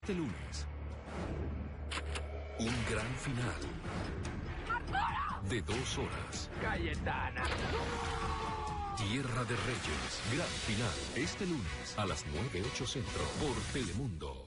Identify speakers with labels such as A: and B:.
A: Este lunes, un gran final de 2 horas.
B: Cayetana.
A: Tierra de Reyes, gran final, este lunes a las 9:08 centro por Telemundo.